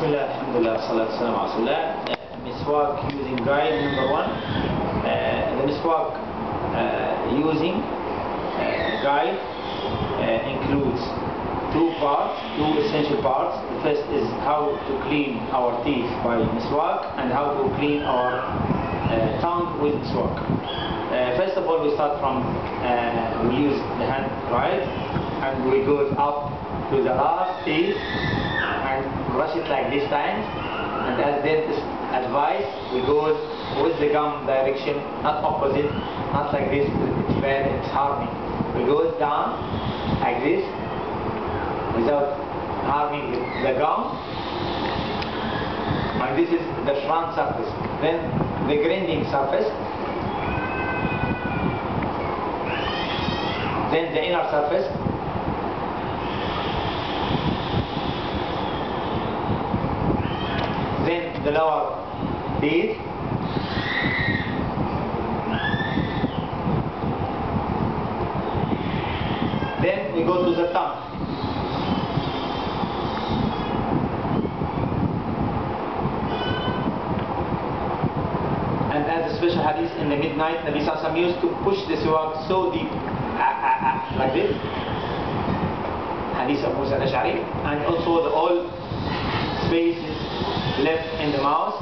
Bismillah, alhamdulillah, salatu salam ala rasulullah. Miswak using guide number 1. The miswak using guide includes two essential parts. The first is how to clean our teeth by miswak and how to clean our tongue with miswak. First of all, we start from, we use the hand right and we go up to the last teeth and brush it like this time, and as dentist advice, we go with the gum direction, not opposite, not like this, it's bad, it's harming. We go down like this without harming the gum, and this is the front surface. Then the grinding surface, then the inner surface, then the lower teeth, then we go to the tongue. And as a special hadith in the midnight, Nabi Sallallahu Alaihi Wasallam used to push the siwak so deep, like this. Hadith of Musa al-Ash'ari, and also the all spaces left in the mouth,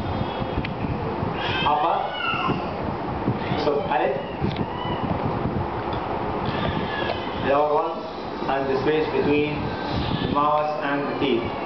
upper, so palate, lower one, and the space between the mouth and the teeth.